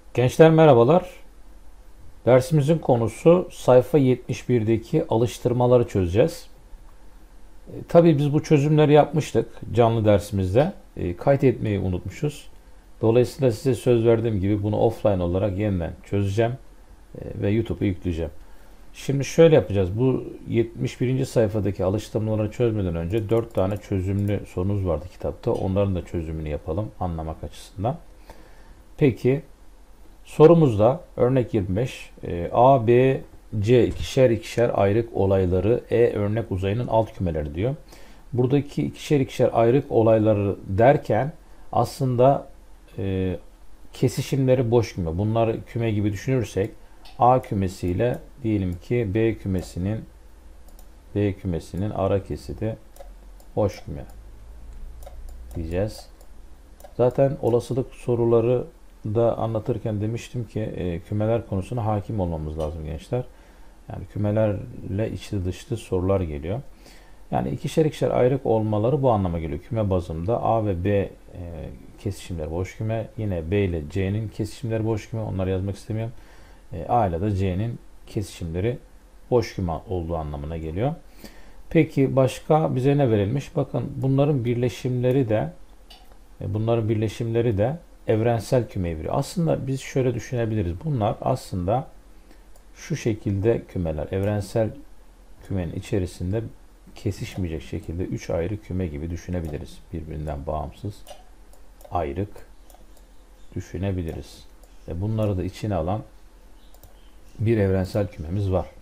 Gençler merhabalar. Dersimizin konusu sayfa 71'deki alıştırmaları çözeceğiz. Tabii biz bu çözümleri yapmıştık canlı dersimizde. Kaydetmeyi unutmuşuz. Dolayısıyla size söz verdiğim gibi bunu offline olarak yeniden çözeceğim ve YouTube'a yükleyeceğim. Şimdi şöyle yapacağız. Bu 71. sayfadaki alıştırmaları çözmeden önce 4 tane çözümlü sorunuz vardı kitapta. Onların da çözümünü yapalım anlamak açısından. Peki sorumuzda örnek 25 A, B, C ikişer ikişer ayrık olayları örnek uzayının alt kümeleri diyor. Buradaki ikişer ikişer ayrık olayları derken aslında e, kesişimleri boş küme. Bunları küme gibi düşünürsek A kümesiyle diyelim ki B kümesinin ara kesidi boş küme diyeceğiz. Zaten olasılık soruları da anlatırken demiştim ki kümeler konusuna hakim olmamız lazım gençler. Yani kümelerle içli dışlı sorular geliyor. Yani ikişer ikişer ayrık olmaları bu anlama geliyor. Küme bazında A ve B kesişimleri boş küme. Yine B ile C'nin kesişimleri boş küme. Onları yazmak istemiyorum. A ile de C'nin kesişimleri boş küme olduğu anlamına geliyor. Peki başka bize ne verilmiş? Bakın bunların birleşimleri de evrensel kümeye veriyor. Aslında biz şöyle düşünebiliriz. Bunlar aslında şu şekilde kümeler. Evrensel kümenin içerisinde kesişmeyecek şekilde 3 ayrı küme gibi düşünebiliriz. Birbirinden bağımsız, ayrık düşünebiliriz. Bunları da içine alan bir evrensel kümemiz var.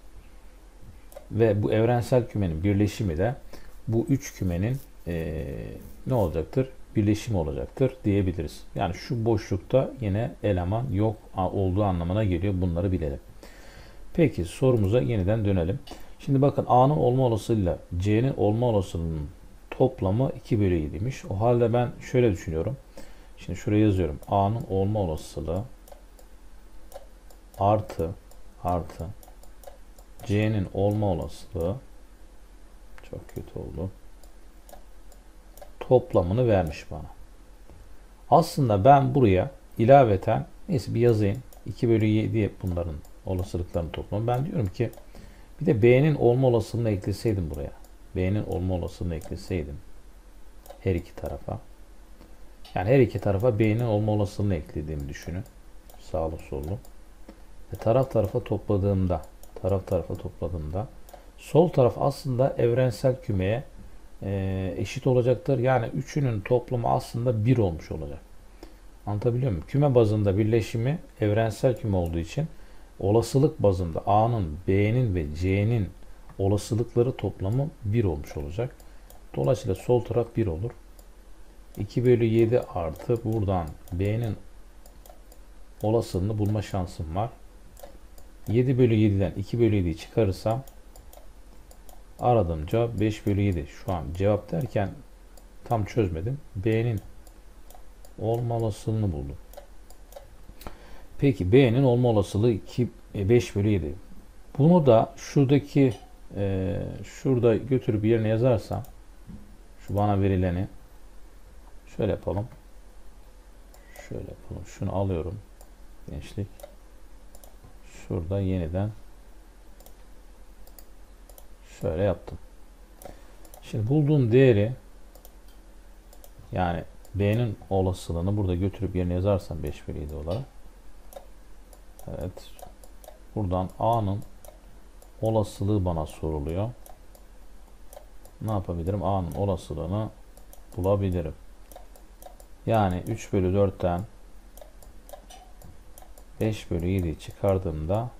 Ve bu evrensel kümenin birleşimi de bu 3 kümenin ne olacaktır? Birleşimi olacaktır diyebiliriz. Yani şu boşlukta yine eleman yok olduğu anlamına geliyor. Bunları bilelim. Peki sorumuza yeniden dönelim. Şimdi bakın A'nın olma olasılığıyla C'nin olma olasılığının toplamı 2 bölü 7'ymiş. O halde ben şöyle düşünüyorum. Şimdi şuraya yazıyorum. A'nın olma olasılığı artı C'nin olma olasılığı çok kötü oldu. Toplamını vermiş bana. Aslında ben buraya ilaveten neyse bir yazayım. 2 bölü 7 bunların olasılıklarının toplamı. Ben diyorum ki bir de B'nin olma olasılığını ekleseydim buraya. B'nin olma olasılığını ekleseydim her iki tarafa. Yani her iki tarafa B'nin olma olasılığını eklediğimi düşünün. Sağlı sollu. Ve taraf tarafa topladığımda sol taraf aslında evrensel kümeye eşit olacaktır. Yani üçünün toplamı aslında 1 olmuş olacak. Anlatabiliyor muyum? Küme bazında birleşimi evrensel küme olduğu için olasılık bazında A'nın, B'nin ve C'nin olasılıkları toplamı 1 olmuş olacak. Dolayısıyla sol taraf 1 olur. 2 bölü 7 artı buradan B'nin olasılığını bulma şansım var. 7 bölü 7'den 2 bölü 7'yi çıkarırsam aradığım cevap 5 bölü 7. Şu an cevap derken tam çözmedim. B'nin olma olasılığını buldum. Peki B'nin olma olasılığı 5 bölü 7. Bunu da şurada götürüp yerine yazarsam şu bana verileni şöyle yapalım. Şunu alıyorum. Gençlik. Şurada yeniden şöyle yaptım. Şimdi bulduğum değeri yani B'nin olasılığını burada götürüp yerine yazarsam 5 bölü 7 olarak. Evet. Buradan A'nın olasılığı bana soruluyor. Ne yapabilirim? A'nın olasılığını bulabilirim. Yani 3 bölü 4'ten 5 bölü 7'yi çıkardığımda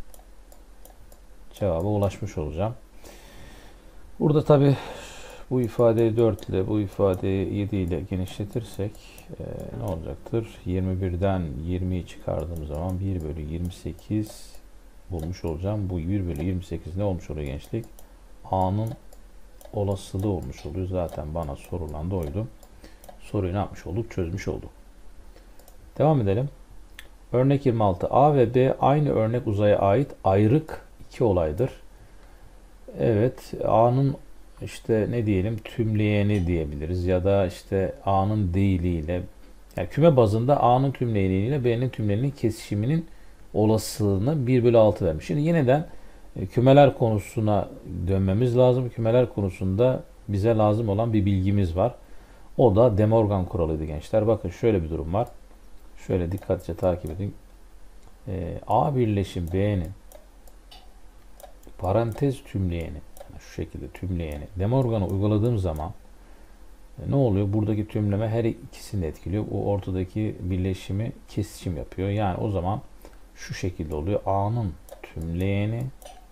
cevaba ulaşmış olacağım. Burada tabi bu ifadeyi 4 ile bu ifadeyi 7 ile genişletirsek ne olacaktır? 21'den 20'yi çıkardığım zaman 1 bölü 28 bulmuş olacağım. Bu 1 bölü 28 ne olmuş oluyor gençlik? A'nın olasılığı olmuş oluyor. Zaten bana sorulan da oydu. Soruyu ne yapmış olduk? Çözmüş olduk. Devam edelim. Örnek 26. A ve B aynı örnek uzaya ait ayrık iki olaydır. Evet, A'nın işte ne diyelim tümleyeni diyebiliriz ya da işte A'nın değiliyle Yani küme bazında A'nın tümleyeni ile B'nin tümleyeninin kesişiminin olasılığını 1 bölü 6 vermiş. Şimdi yeniden kümeler konusuna dönmemiz lazım. Kümeler konusunda bize lazım olan bir bilgimiz var. O da De Morgan kuralıydı gençler. Bakın şöyle bir durum var. Şöyle dikkatlice takip edin. A birleşim B'nin parantez tümleyeni, yani şu şekilde tümleyeni De Morgan'a uyguladığım zaman ne oluyor? Buradaki tümleme her ikisini de etkiliyor. O ortadaki birleşimi kesişim yapıyor. Yani o zaman şu şekilde oluyor. A'nın tümleyeni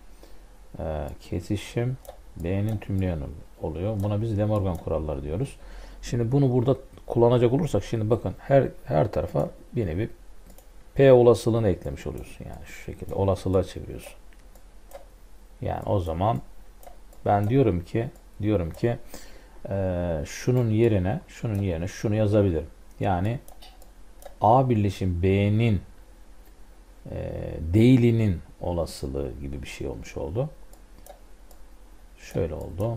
kesişim B'nin tümleyeni oluyor. Buna biz De Morgan kuralları diyoruz. Şimdi bunu burada kullanacak olursak şimdi bakın her tarafa bir nevi P olasılığını eklemiş oluyorsun. Yani şu şekilde olasılığa çeviriyorsun. Yani o zaman ben diyorum ki şunun yerine şunu yazabilirim. Yani A birleşim B'nin değilinin olasılığı gibi bir şey olmuş oldu. Şöyle oldu.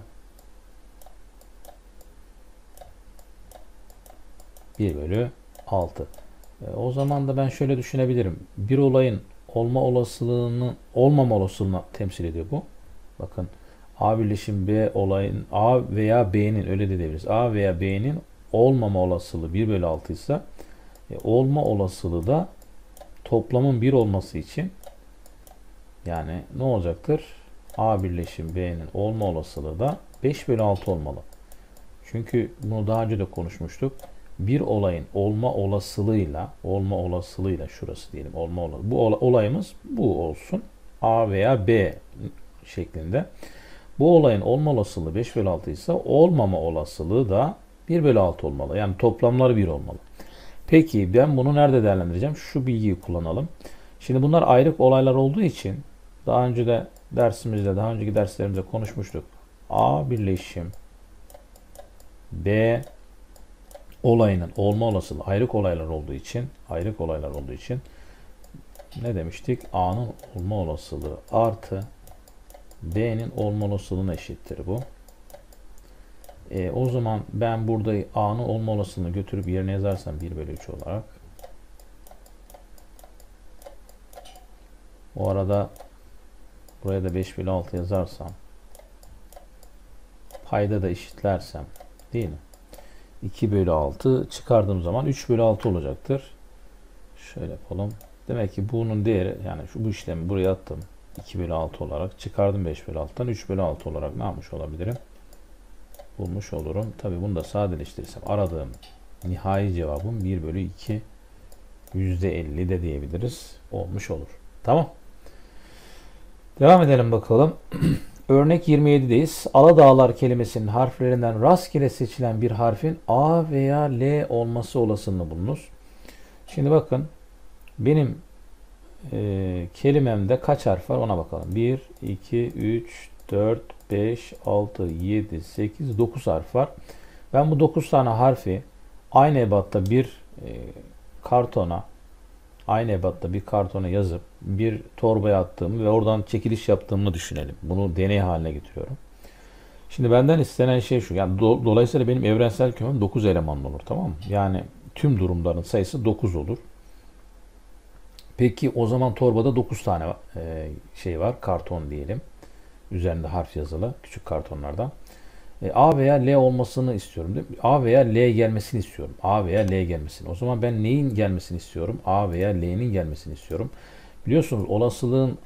1 bölü 6. O zaman da ben şöyle düşünebilirim. Bir olayın olmama olasılığını temsil ediyor bu. Bakın A birleşim B olayın A veya B'nin öyle de diyebiliriz. A veya B'nin olmama olasılığı 1 bölü 6 ise olma olasılığı da toplamın 1 olması için yani ne olacaktır? A birleşim B'nin olma olasılığı da 5 bölü 6 olmalı. Çünkü bunu daha önce de konuşmuştuk. Bir olayın olma olasılığıyla şurası diyelim bu olayımız bu olsun. A veya B şeklinde. Bu olayın olma olasılığı 5 bölü 6 ise olmama olasılığı da 1 bölü 6 olmalı. Yani toplamları 1 olmalı. Peki ben bunu nerede değerlendireceğim? Şu bilgiyi kullanalım. Şimdi bunlar ayrık olaylar olduğu için daha önceki derslerimizde konuşmuştuk. A birleşim B olayının olma olasılığı ayrık olaylar olduğu için ne demiştik? A'nın olma olasılığı artı B'nin olma olasılığına eşittir bu. O zaman ben burada A'nın olma olasılığını götürüp yerine yazarsam 1 bölü 3 olarak. O arada buraya da 5 bölü 6 yazarsam payda da eşitlersem değil mi? 2 bölü 6 çıkardığım zaman 3 bölü 6 olacaktır. Şöyle yapalım. Demek ki bunun değeri yani bu işlemi buraya attım. 2 bölü 6 olarak çıkardım 5 bölü 6'dan 3 bölü 6 olarak ne yapmış olabilirim? Bulmuş olurum. Tabi bunu da sadeleştirirsem aradığım nihai cevabım 1 bölü 2 %50 de diyebiliriz. Olmuş olur. Tamam. Devam edelim bakalım. Örnek 27'deyiz. Aladağlar kelimesinin harflerinden rastgele seçilen bir harfin A veya L olması olasılığını bulunuz. Şimdi bakın benim kelimemde kaç harf var ona bakalım. 1, 2, 3, 4, 5, 6, 7, 8, 9 harf var. Ben bu 9 tane harfi aynı ebatta bir kartona yazıp bir torbaya attığımı ve oradan çekiliş yaptığımı düşünelim. Bunu deney haline getiriyorum. Şimdi benden istenen şey şu. Yani dolayısıyla benim evrensel kümem 9 elemanlı olur, tamam mı? Yani tüm durumların sayısı 9 olur. Peki o zaman torbada 9 tane şey var. Karton diyelim. Üzerinde harf yazılı. Küçük kartonlardan. A veya L olmasını istiyorum değil mi? A veya L gelmesini istiyorum. A veya L gelmesini. O zaman ben neyin gelmesini istiyorum? A veya L'nin gelmesini istiyorum. Biliyorsunuz olasılığın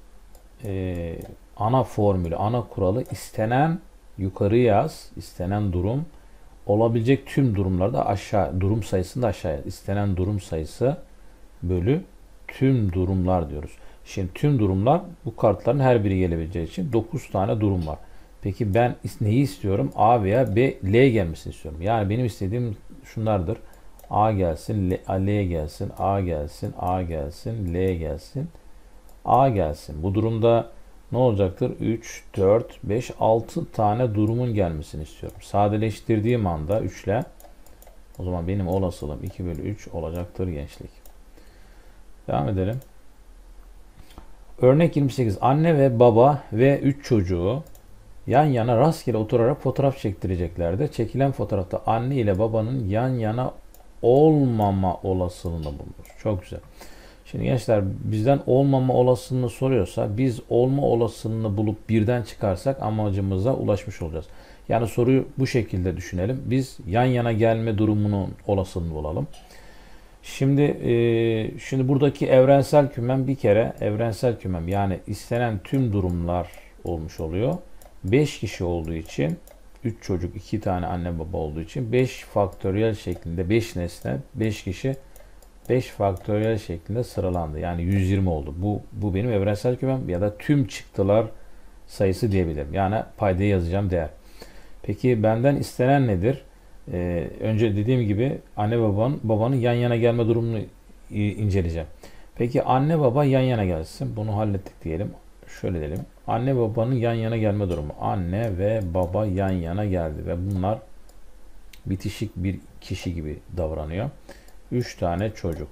ana formülü, ana kuralı istenen yukarı yaz, istenen durum olabilecek tüm durumlarda aşağı, durum sayısını da aşağıya. İstenen durum sayısı bölü tüm durumlar diyoruz. Şimdi tüm durumlar bu kartların her biri gelebileceği için 9 tane durum var. Peki ben neyi istiyorum? A veya B, L gelmesini istiyorum. Yani benim istediğim şunlardır. A gelsin, L gelsin, A gelsin, A gelsin, L gelsin, A gelsin. Bu durumda ne olacaktır? 3, 4, 5, 6 tane durumun gelmesini istiyorum. Sadeleştirdiğim anda 3 ile o zaman benim olasılığım 2 bölü 3 olacaktır gençlik. Devam edelim. Örnek 28. Anne ve baba ve 3 çocuğu yan yana rastgele oturarak fotoğraf çektireceklerdi. Çekilen fotoğrafta anne ile babanın yan yana olmama olasılığını bulunur. Çok güzel. Şimdi gençler bizden olmama olasılığını soruyorsa biz olma olasılığını bulup birden çıkarsak amacımıza ulaşmış olacağız. Yani soruyu bu şekilde düşünelim. Biz yan yana gelme durumunun olasılığını bulalım. Şimdi buradaki evrensel kümem bir kere evrensel kümem yani istenen tüm durumlar olmuş oluyor. 5 kişi olduğu için 3 çocuk 2 tane anne baba olduğu için 5 faktöriyel şeklinde 5 nesne 5 kişi 5 faktöriyel şeklinde sıralandı. Yani 120 oldu. Bu benim evrensel kümem ya da tüm çıktılar sayısı diyebilirim. Yani paydayı yazacağım değer. Peki benden istenen nedir? Önce dediğim gibi anne babanın yan yana gelme durumunu inceleyeceğim. Peki anne baba yan yana gelsin. Bunu hallettik diyelim. Şöyle diyelim. Anne babanın yan yana gelme durumu. Anne ve baba yan yana geldi ve bunlar bitişik bir kişi gibi davranıyor. 3 tane çocuk.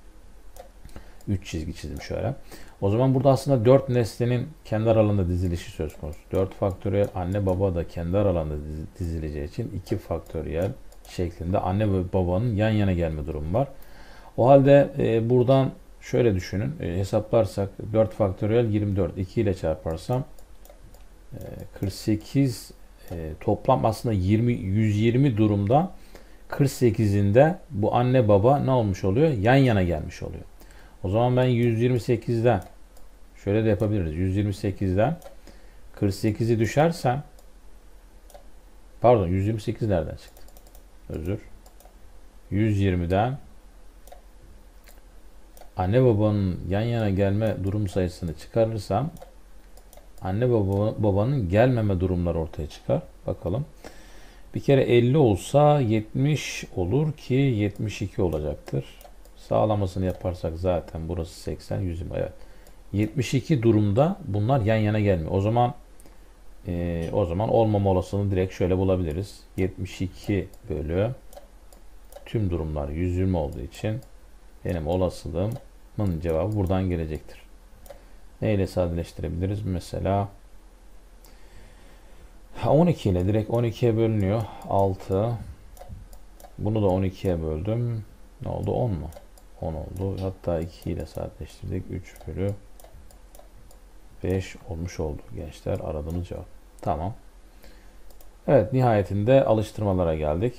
3 çizgi çizdim şöyle. O zaman burada aslında 4 nesnenin kendi aralarında dizilişi söz konusu. 4 faktöriyel anne baba da kendi aralarında dizileceği için 2 faktöriyel şeklinde anne ve babanın yan yana gelme durumu var. O halde buradan şöyle düşünün. Hesaplarsak 4 faktöriyel 24. 2 ile çarparsam 48 toplam aslında 120 durumda 48'inde bu anne baba ne olmuş oluyor? Yan yana gelmiş oluyor. O zaman ben 128'den şöyle de yapabiliriz. 128'den 48'i düşersem pardon 128 nereden çıktı? Özür. 120'den anne babanın yan yana gelme durum sayısını çıkarırsam anne babanın gelmeme durumları ortaya çıkar. Bakalım. Bir kere 50 olsa 70 olur ki 72 olacaktır. Sağlamasını yaparsak zaten burası 80, 120. Evet. 72 durumda bunlar yan yana gelmiyor. O zaman olmama olasılığını direkt şöyle bulabiliriz. 72 bölü tüm durumlar 120 olduğu için benim olasılığımın cevabı buradan gelecektir. Neyle sadeleştirebiliriz? Mesela 12 ile direkt 12'ye bölünüyor. 6. Bunu da 12'ye böldüm. Ne oldu? 10 mu? 10 oldu. Hatta 2 ile sadeleştirdik. 3 bölü 5 olmuş oldu gençler. Aradığımız cevap. Tamam. Evet, nihayetinde alıştırmalara geldik.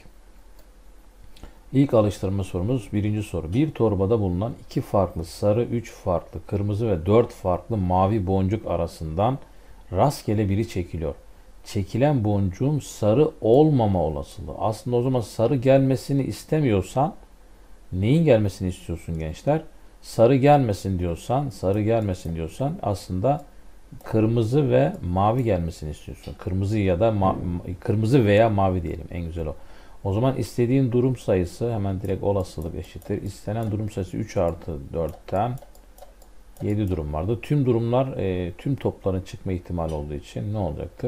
İlk alıştırma sorumuz birinci soru. Bir torbada bulunan 2 farklı sarı, 3 farklı kırmızı ve 4 farklı mavi boncuk arasından rastgele biri çekiliyor. Çekilen boncuğun sarı olmama olasılığı. Aslında o zaman sarı gelmesini istemiyorsan neyin gelmesini istiyorsun gençler? Sarı gelmesin diyorsan aslında kırmızı ve mavi gelmesini istiyorsun. Kırmızı ya da kırmızı veya mavi diyelim, en güzel o. O zaman istediğin durum sayısı hemen direkt olasılık eşittir. İstenen durum sayısı 3 artı 4'ten 7 durum vardı. Tüm durumlar tüm topların çıkma ihtimali olduğu için ne olacaktır?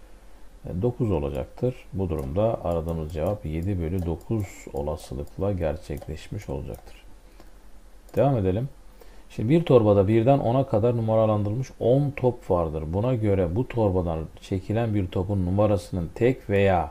9 olacaktır. Bu durumda aradığımız cevap 7 bölü 9 olasılıkla gerçekleşmiş olacaktır. Devam edelim. Şimdi bir torbada birden 10'a kadar numaralandırılmış 10 top vardır. Buna göre bu torbadan çekilen bir topun numarasının tek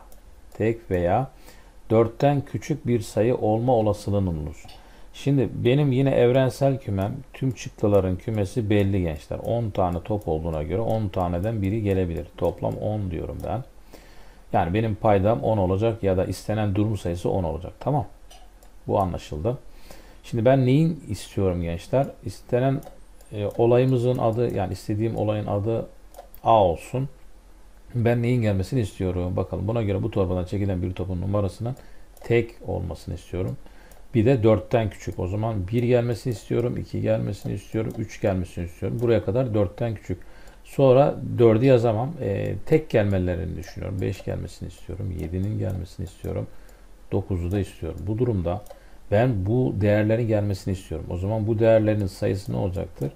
veya 4'ten küçük bir sayı olma olasılığını bulunuz. Şimdi benim yine evrensel kümem, tüm çıktıların kümesi belli gençler. 10 tane top olduğuna göre 10 taneden biri gelebilir. Toplam 10 diyorum ben. Yani benim paydam 10 olacak ya da istenen durum sayısı 10 olacak. Tamam. Bu anlaşıldı. Şimdi ben neyin istiyorum gençler? İstenen olayımızın adı, yani istediğim olayın adı A olsun. Ben neyin gelmesini istiyorum? Bakalım, buna göre bu torbadan çekilen bir topun numarasının tek olmasını istiyorum. Bir de 4'ten küçük. O zaman 1 gelmesini istiyorum, 2 gelmesini istiyorum, 3 gelmesini istiyorum. Buraya kadar 4'ten küçük. Sonra 4'ü yazamam. Tek gelmelerini düşünüyorum. 5 gelmesini istiyorum, 7'nin gelmesini istiyorum, 9'u da istiyorum. Bu durumda ben bu değerlerin gelmesini istiyorum. O zaman bu değerlerin sayısı ne olacaktır?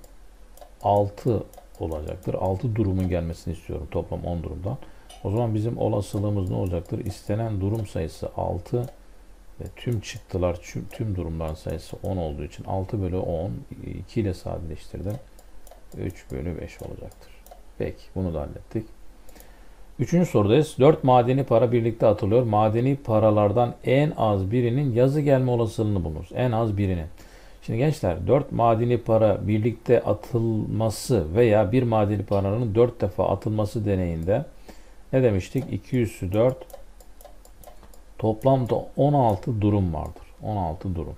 6 olacaktır. 6 durumun gelmesini istiyorum toplam 10 durumdan. O zaman bizim olasılığımız ne olacaktır? İstenen durum sayısı 6 ve tüm çıktılar, tüm durumların sayısı 10 olduğu için 6 bölü 10, 2 ile sadeleştirdim. 3 bölü 5 olacaktır. Peki, bunu da hallettik. Üçüncü sorudayız. 4 madeni para birlikte atılıyor. Madeni paralardan en az birinin yazı gelme olasılığını bulunuz. En az birinin. Şimdi gençler 4 madeni para birlikte atılması veya bir madeni paranın 4 defa atılması deneyinde ne demiştik? 2 üssü 4 toplamda 16 durum vardır. 16 durum.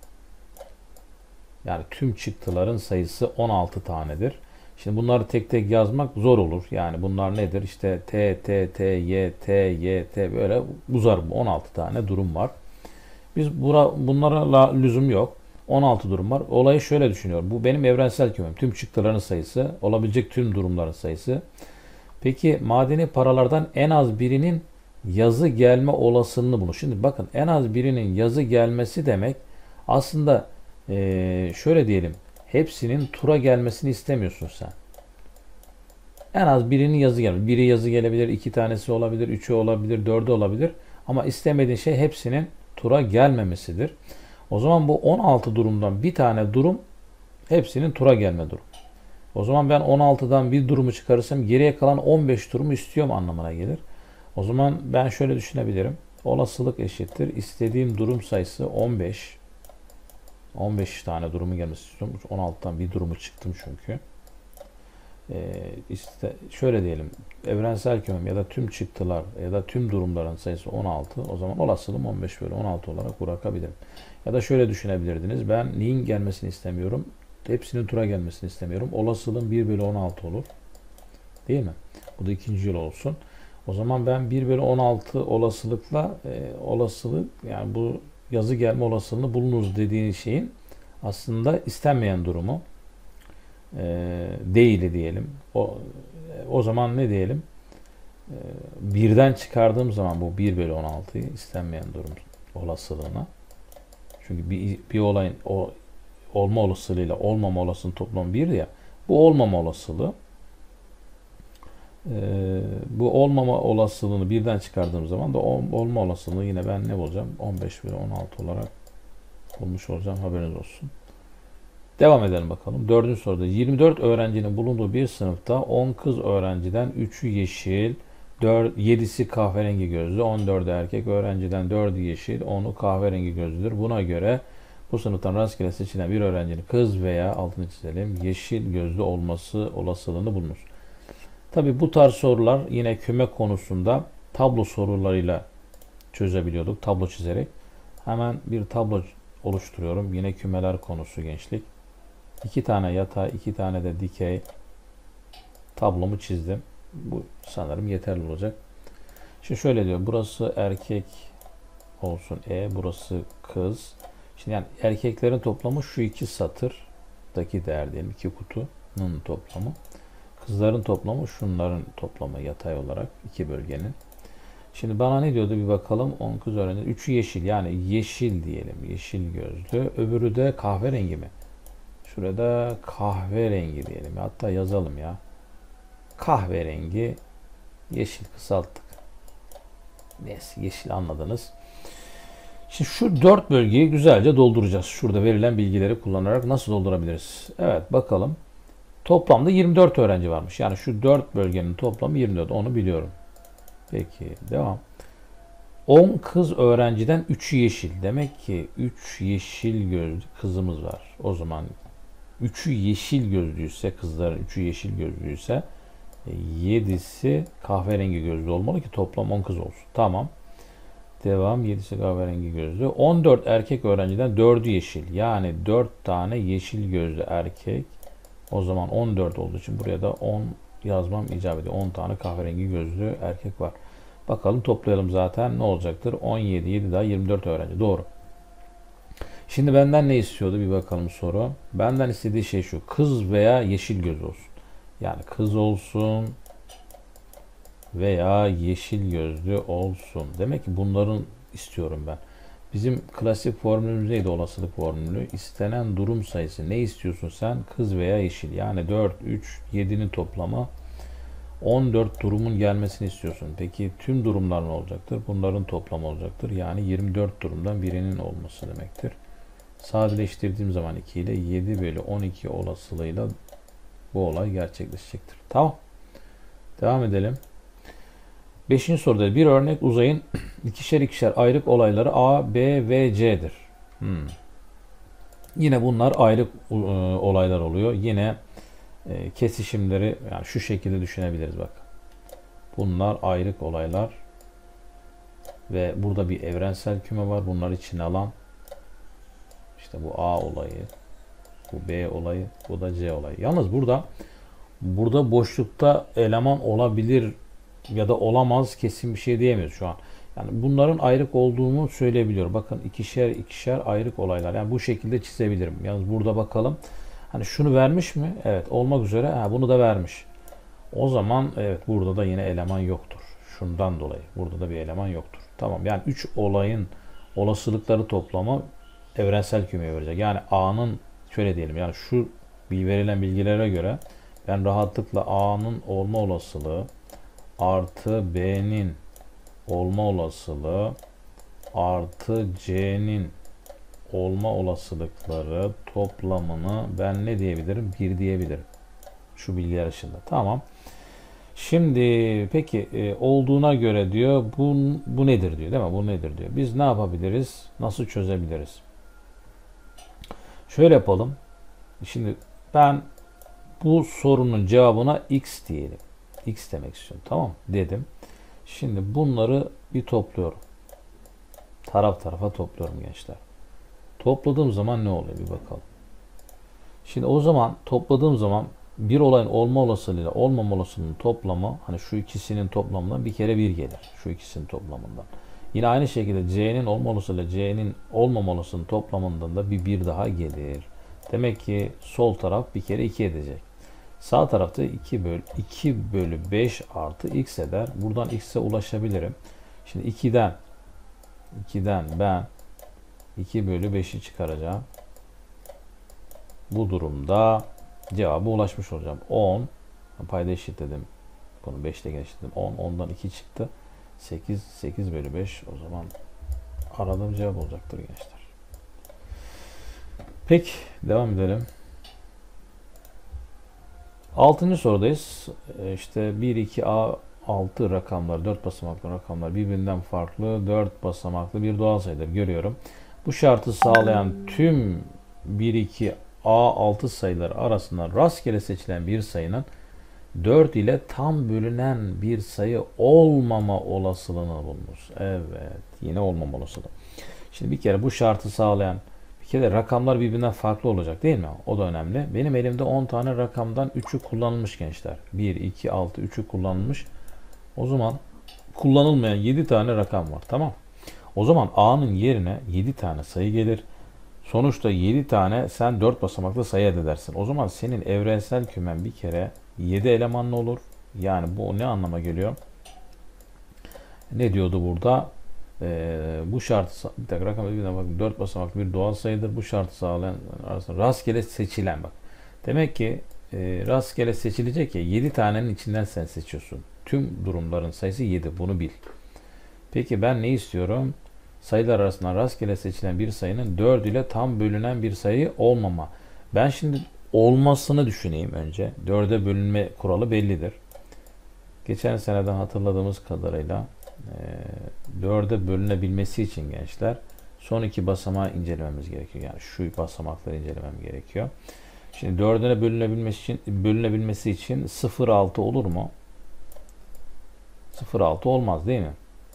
Yani tüm çıktıların sayısı 16 tanedir. Şimdi bunları tek tek yazmak zor olur. Yani bunlar nedir? İşte T, T, T, Y, T, Y, T böyle uzar bu 16 tane durum var. Biz bunlara lüzum yok. 16 durum var. Olayı şöyle düşünüyorum. Bu benim evrensel kümem. Tüm çıktıların sayısı, olabilecek tüm durumların sayısı. Peki madeni paralardan en az birinin yazı gelme olasılığını bulun. Şimdi bakın en az birinin yazı gelmesi demek aslında şöyle diyelim. Hepsinin tura gelmesini istemiyorsun sen. En az birinin yazı gelmesi. Biri yazı gelebilir, iki tanesi olabilir, üçü olabilir, dördü olabilir. Ama istemediğin şey hepsinin tura gelmemesidir. O zaman bu 16 durumdan bir tane durum hepsinin tura gelme durum. O zaman ben 16'dan bir durumu çıkarırsam geriye kalan 15 durumu istiyorum anlamına gelir. O zaman ben şöyle düşünebilirim. Olasılık eşittir. İstediğim durum sayısı 15. 15 tane durumu gelmesi istiyorum. 16'dan bir durumu çıktım çünkü. İşte şöyle diyelim. Evrensel kümem ya da tüm çıktılar ya da tüm durumların sayısı 16. O zaman olasılığım 15 bölü 16 olarak bırakabilirim. Ya da şöyle düşünebilirdiniz. Ben neyin gelmesini istemiyorum? Hepsinin tura gelmesini istemiyorum. Olasılığım 1 bölü 16 olur. Değil mi? Bu da ikinci yol olsun. O zaman ben 1 bölü 16 olasılıkla olasılık yani bu yazı gelme olasılığını bulunuz dediğin şeyin aslında istenmeyen durumu değil diyelim. O zaman ne diyelim? Birden çıkardığım zaman bu 1 bölü 16'yı istenmeyen durum olasılığına. Çünkü bir olayın olma olasılığıyla olmama olasılığının toplamı 1 ya. Bu olmama olasılığı bu olmama olasılığını birden çıkardığım zaman da olma olasılığı yine ben ne bulacağım? 15 bölü 16 olarak bulmuş olacağım. Haberiniz olsun. Devam edelim bakalım. Dördüncü soruda 24 öğrencinin bulunduğu bir sınıfta 10 kız öğrenciden 3'ü yeşil, 7'si kahverengi gözlü, 14'ü erkek öğrenciden 4'ü yeşil, 10'u kahverengi gözlüdür. Buna göre bu sınıftan rastgele seçilen bir öğrencinin kız veya altını çizelim yeşil gözlü olması olasılığını bulunuz. Tabi bu tarz sorular yine küme konusunda tablo sorularıyla çözebiliyorduk. Tablo çizerek. Hemen bir tablo oluşturuyorum. Yine kümeler konusu gençlik. 2 tane yatay, 2 tane de dikey tablomu çizdim. Bu sanırım yeterli olacak. Şimdi şöyle diyor. Burası erkek olsun burası kız. Şimdi yani erkeklerin toplamı şu iki satırdaki değer diyelim. 2 kutunun toplamı. Kızların toplamı şunların toplamı yatay olarak 2 bölgenin. Şimdi bana ne diyordu bir bakalım. 10 kız öğrenci. 3'ü yeşil yani yeşil diyelim. Yeşil gözlü. Öbürü de kahverengi mi? Şurada kahverengi diyelim. Hatta yazalım ya. Kahverengi yeşil kısalttık. Neyse yeşil anladınız. Şimdi şu 4 bölgeyi güzelce dolduracağız. Şurada verilen bilgileri kullanarak nasıl doldurabiliriz? Evet bakalım. Toplamda 24 öğrenci varmış. Yani şu 4 bölgenin toplamı 24. Onu biliyorum. Peki devam. 10 kız öğrenciden 3'ü yeşil. Demek ki 3 yeşil gözlü kızımız var. O zaman 3'ü yeşil gözlüyse kızların 3'ü yeşil gözlüyse 7'si kahverengi gözlü olmalı ki toplam 10 kız olsun. Tamam. Devam. 7'si kahverengi gözlü. 14 erkek öğrenciden 4'ü yeşil. Yani 4 tane yeşil gözlü erkek. O zaman 14 olduğu için buraya da 10 yazmam icap ediyor. 10 tane kahverengi gözlü erkek var. Bakalım toplayalım zaten ne olacaktır? 17, 7 daha 24 öğrenci. Doğru. Şimdi benden ne istiyordu bir bakalım soru. Benden istediği şey şu. Kız veya yeşil göz olsun. Yani kız olsun veya yeşil gözlü olsun. Demek ki bunların istiyorum ben. Bizim klasik formülümüz neydi olasılık formülü? İstenen durum sayısı. Ne istiyorsun sen? Kız veya yeşil. Yani 4, 3, 7'nin toplamı 14 durumun gelmesini istiyorsun. Peki tüm durumlar ne olacaktır? Bunların toplamı olacaktır. Yani 24 durumdan birinin olması demektir. Sadeleştirdiğim zaman 2 ile 7 bölü 12 olasılığıyla bu olay gerçekleşecektir. Tamam. Devam edelim. Beşinci soruda bir örnek uzayın ikişer ikişer ayrık olayları A, B ve C'dir. Yine bunlar ayrık olaylar oluyor. Yine kesişimleri yani şu şekilde düşünebiliriz bak. Bunlar ayrık olaylar ve burada bir evrensel küme var. Bunları içine alan işte bu A olayı, bu B olayı, bu da C olayı. Yalnız burada boşlukta eleman olabilir ya da olamaz kesin bir şey diyemiyoruz şu an. Yani bunların ayrık olduğunu söyleyebiliyorum. Bakın ikişer ikişer ayrık olaylar. Yani bu şekilde çizebilirim. Yalnız burada bakalım. Hani şunu vermiş mi? Evet, olmak üzere. Bunu da vermiş. O zaman evet burada da yine eleman yoktur. Şundan dolayı burada da bir eleman yoktur. Tamam, yani 3 olayın olasılıkları toplamı evrensel kümeye verecek. Yani A'nın şöyle diyelim, yani şu verilen bilgilere göre ben rahatlıkla A'nın olma olasılığı artı B'nin olma olasılığı artı C'nin olma olasılıkları toplamını ben ne diyebilirim? 1 diyebilirim. Şu bilgiler ışığında. Tamam. Şimdi peki olduğuna göre diyor bu nedir diyor, değil mi? Bu nedir diyor. Biz ne yapabiliriz? Nasıl çözebiliriz? Şöyle yapalım. Şimdi ben bu sorunun cevabına x diyelim. X demek istiyorum. Tamam dedim. Şimdi bunları bir topluyorum. Taraf tarafa topluyorum gençler. Topladığım zaman ne oluyor bir bakalım. Şimdi o zaman topladığım zaman bir olayın olma olasılığıyla olmama olasılığının toplamı, hani şu ikisinin toplamından bir kere 1 gelir. Şu ikisinin toplamından. Yine aynı şekilde C'nin olma olasılığıyla C'nin olmama olasılığının toplamından da bir daha gelir. Demek ki sol taraf bir kere 2 edecek. Sağ tarafta 2 bölü 5 artı x eder. Buradan x'e ulaşabilirim. Şimdi 2'den ben 2 bölü 5'i çıkaracağım. Bu durumda cevaba ulaşmış olacağım. 10 payda eşitledim. Bunu 5 ile eşitledim. 10. 10'dan 2 çıktı. 8 bölü 5. O zaman aradığım cevap olacaktır gençler. Peki devam edelim. 6. sorudayız. İşte 1, 2, A, 6 rakamlar, 4 basamaklı rakamlar birbirinden farklı 4 basamaklı bir doğal sayıdır görüyorum. Bu şartı sağlayan tüm 1, 2, A6 sayıları arasından rastgele seçilen bir sayının 4 ile tam bölünen bir sayı olmama olasılığını bulunuz. Evet, yine olmama olasılığı. Şimdi bir kere bu şartı sağlayan bir kere rakamlar birbirinden farklı olacak değil mi? O da önemli. Benim elimde 10 tane rakamdan 3'ü kullanılmış gençler. 1, 2, 6, 3'ü kullanılmış. O zaman kullanılmayan 7 tane rakam var. Tamam. O zaman A'nın yerine 7 tane sayı gelir. Sonuçta 7 tane sen 4 basamaklı sayı elde edersin. O zaman senin evrensel kümen bir kere 7 elemanlı olur. Yani bu ne anlama geliyor? Ne diyordu burada? Bu şartı bir dakika rakam bakın 4 basamaklı bir doğal sayıdır. Bu şartı sağlayan arasında rastgele seçilen bak. Demek ki rastgele seçilecek ya 7 tanenin içinden sen seçiyorsun. Tüm durumların sayısı 7. Bunu bil. Peki ben ne istiyorum? Sayılar arasından rastgele seçilen bir sayının 4 ile tam bölünen bir sayı olmama. Ben şimdi olmasını düşüneyim önce. 4'e bölünme kuralı bellidir. Geçen seneden hatırladığımız kadarıyla 4'e bölünebilmesi için gençler son iki basamağı incelememiz gerekiyor. Yani şu basamakları incelemem gerekiyor. Şimdi 4'e bölünebilmesi için 0,6 olur mu? 0,6 olmaz değil mi?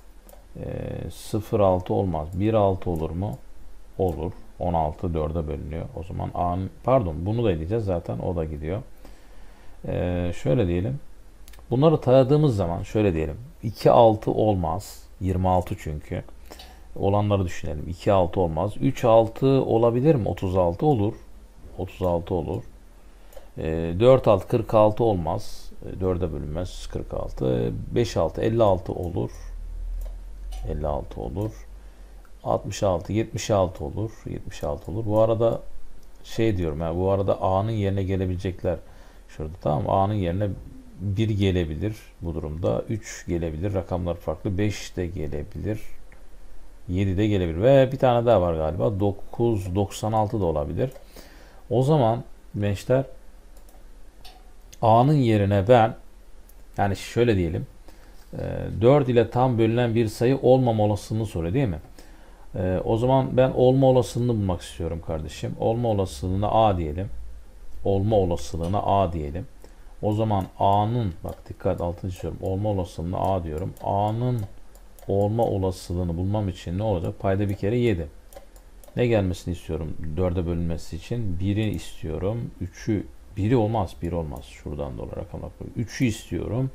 0,6 olmaz. 1,6 olur mu? Olur. 16 4'e bölünüyor. O zaman bunu da edeceğiz zaten. O da gidiyor. Şöyle diyelim. Bunları taradığımız zaman şöyle diyelim. 2,6 olmaz. 26 çünkü. Olanları düşünelim. 2,6 olmaz. 3,6 olabilir mi? 36 olur. 36 olur. 4,6 46 olmaz. 4'e bölünmez. 46. 5,6 56 olur. 56 olur. 66 76 olur. 76 olur. Bu arada diyorum yani bu arada A'nın yerine gelebilecekler şurada, tamam mı? A'nın yerine 1 gelebilir bu durumda. 3 gelebilir. Rakamlar farklı. 5 de gelebilir. 7 de gelebilir. Ve bir tane daha var galiba. 9, 96 da olabilir. O zaman gençler A'nın yerine ben yani şöyle diyelim. 4 ile tam bölünen bir sayı olmama olasılığını soruyor değil mi? O zaman ben olma olasılığını bulmak istiyorum kardeşim. Olma olasılığına A diyelim. Olma olasılığına A diyelim. O zaman A'nın, bak dikkat, altını çiziyorum. Olma olasılığına A diyorum. A'nın olma olasılığını bulmam için ne olacak? Payda bir kere 7. Ne gelmesini istiyorum 4'e bölünmesi için? 1'i istiyorum. 3'ü, 1'i olmaz. 1 olmaz. Şuradan dolayı rakamlar koyuyorum. 3'ü istiyorum.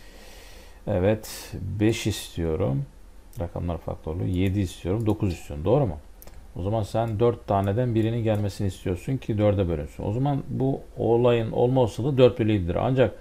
Evet. 5 istiyorum. Rakamlar faktörlü. 7 istiyorum. 9 istiyorum. Doğru mu? O zaman sen 4 taneden birinin gelmesini istiyorsun ki 4'e bölünsün. O zaman bu olayın olma olasılığı 4 bölü 7'dir. Ancak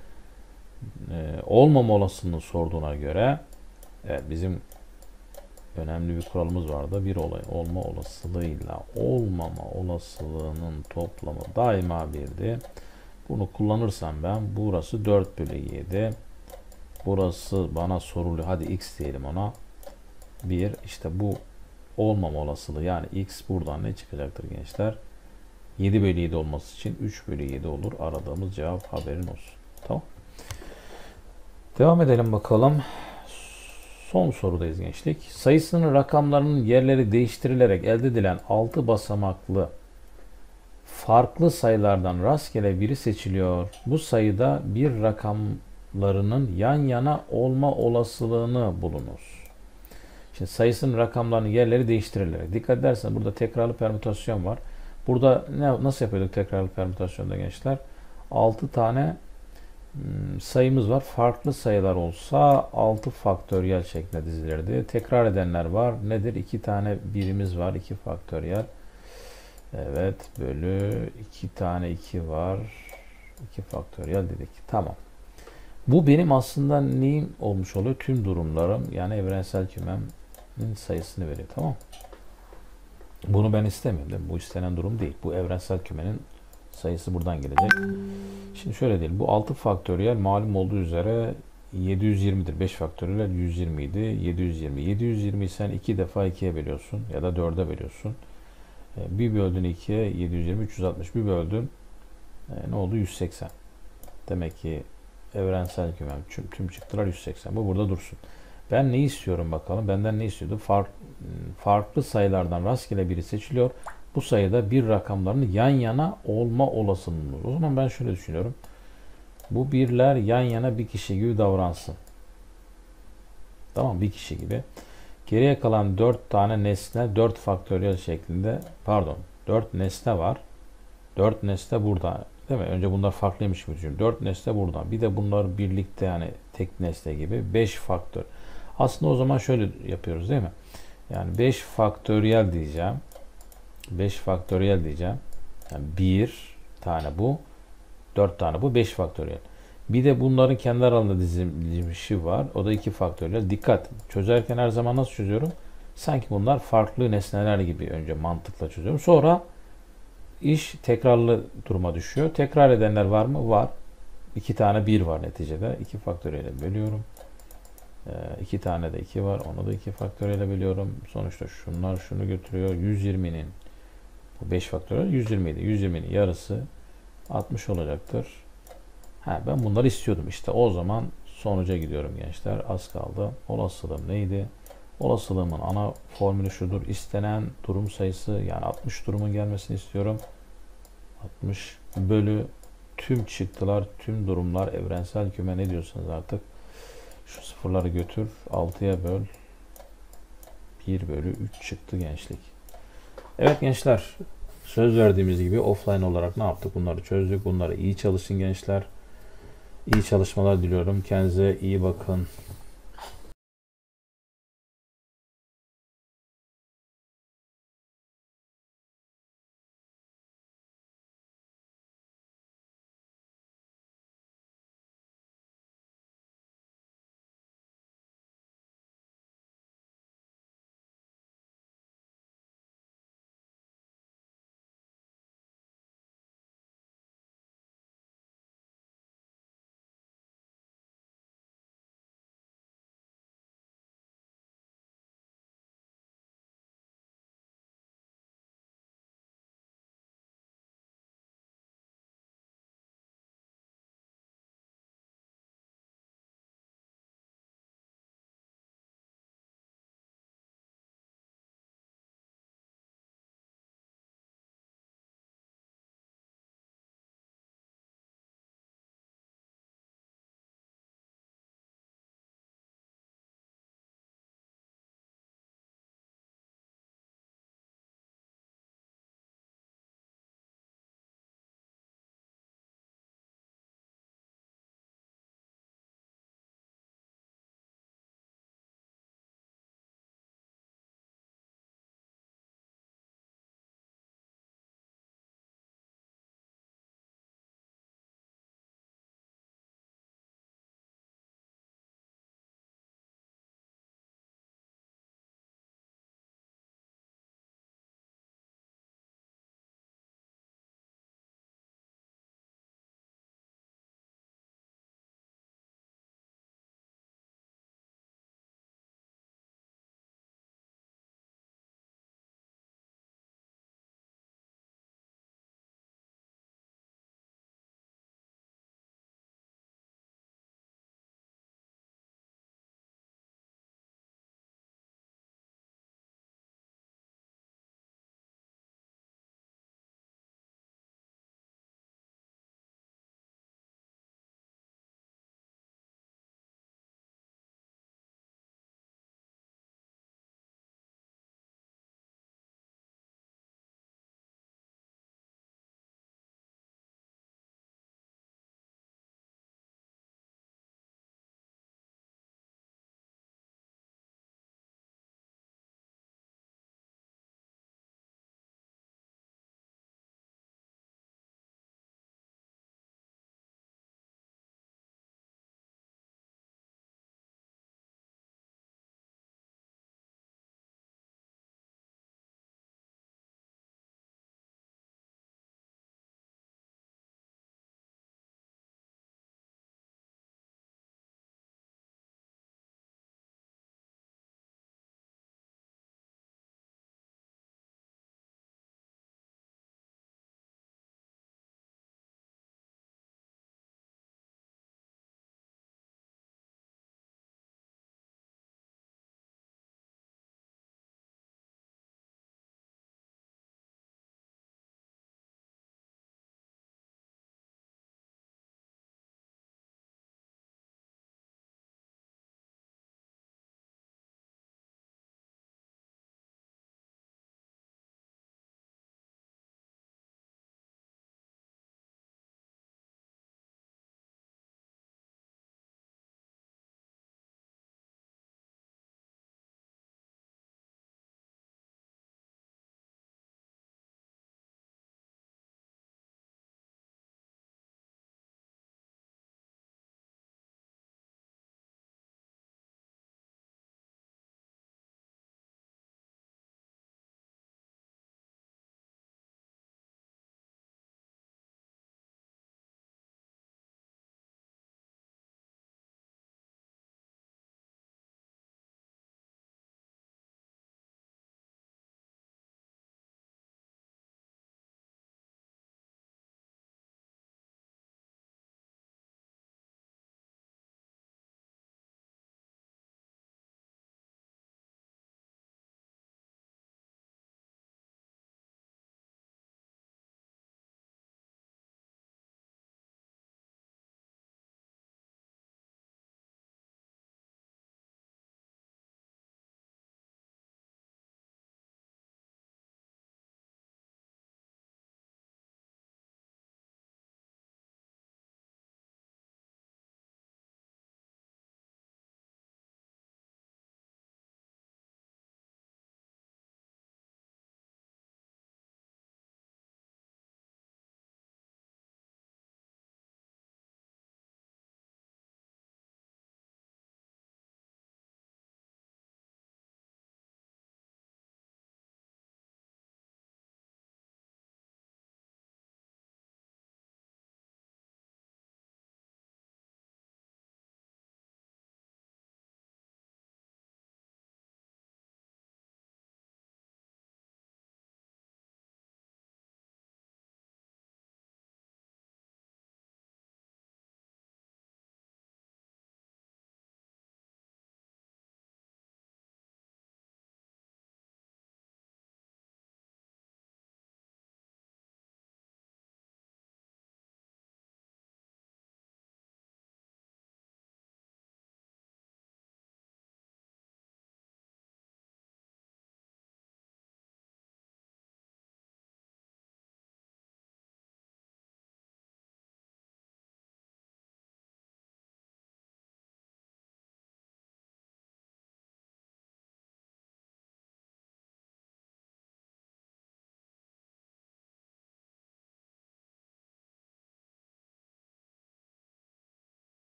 olmama olasılığını sorduğuna göre bizim önemli bir kuralımız vardı. Bir olay olma olasılığıyla olmama olasılığının toplamı daima 1'di. Bunu kullanırsam ben burası 4 bölü 7. Burası bana soruluyor. Hadi x diyelim ona. 1. İşte bu olmama olasılığı, yani x buradan ne çıkacaktır gençler? 7 bölü 7 olması için 3 bölü 7 olur. Aradığımız cevap, haberin olsun. Tamam. Devam edelim bakalım. Son sorudayız gençlik. Sayısının rakamlarının yerleri değiştirilerek elde edilen 6 basamaklı farklı sayılardan rastgele biri seçiliyor. Bu sayıda bir rakamlarının yan yana olma olasılığını bulunuz. Şimdi sayısının rakamlarının yerleri değiştirilerek. Dikkat ederseniz burada tekrarlı permütasyon var. Burada nasıl yapıyorduk tekrarlı permütasyonda gençler? 6 tane sayımız var. Farklı sayılar olsa 6 faktöriyel şeklinde dizilirdi. Tekrar edenler var. Nedir? 2 tane birimiz var. 2 faktöriyel. Evet. Bölü 2 tane 2 var. 2 faktöriyel dedik. Tamam. Bu benim aslında neyim olmuş oluyor? Tüm durumlarım, yani evrensel kümemin sayısını veriyor. Tamam. Bunu ben istemiyorum değil mi? Bu istenen durum değil. Bu evrensel kümenin sayısı buradan gelecek. Şimdi şöyle diyelim. Bu 6 faktöriyel malum olduğu üzere 720'dir. 5 faktöriyel 120 idi. 720. 720'yi sen 2 defa 2'ye bölüyorsun ya da 4'e bölüyorsun. Bir böldün 2'ye 720, 360. Bir böldün ne oldu? 180. Demek ki evrensel kümem tüm çıktılar 180. Bu burada dursun. Ben ne istiyorum bakalım? Benden ne istiyordu? Farklı sayılardan rastgele biri seçiliyor. Bu sayıda bir rakamlarının yan yana olma olasılığı. O zaman ben şöyle düşünüyorum. Bu birler yan yana bir kişi gibi davransın. Tamam, bir kişi gibi. Geriye kalan 4 tane nesne 4 faktöriyel şeklinde, pardon 4 nesne var. 4 nesne burada. Değil mi? Önce bunlar farklıymış gibi düşünüyorum. 4 nesne buradan. Bir de bunlar birlikte, yani tek nesne gibi 5 faktör. Aslında o zaman şöyle yapıyoruz değil mi? Yani 5 faktöriyel diyeceğim. 5 faktöriyel diyeceğim. Yani 1 tane bu. 4 tane bu. 5 faktöriyel. Bir de bunların kendi aralarında dizilmişi var. O da 2 faktöriyel. Dikkat. Çözerken her zaman nasıl çözüyorum? Sanki bunlar farklı nesneler gibi önce mantıkla çözüyorum. Sonra iş tekrarlı duruma düşüyor. Tekrar edenler var mı? Var. 2 tane 1 var neticede. 2 faktöriyel bölüyorum. 2 tane de 2 var. Onu da 2 faktöriyel bölüyorum. Sonuçta şunlar şunu götürüyor. 120'nin bu 5 faktöriyel 120 idi. 120'nin yarısı 60 olacaktır. Ben bunları istiyordum. İşte o zaman sonuca gidiyorum gençler. Az kaldı. Olasılığım neydi? Olasılığımın ana formülü şudur. İstenen durum sayısı, yani 60 durumun gelmesini istiyorum. 60 bölü tüm çıktılar, tüm durumlar, evrensel küme ne diyorsanız artık. Şu sıfırları götür. 6'ya böl. 1 bölü 3 çıktı gençlik. Evet gençler. Söz verdiğimiz gibi offline olarak ne yaptık? Bunları çözdük. Bunları iyi çalışın gençler. İyi çalışmalar diliyorum. Kendinize iyi bakın.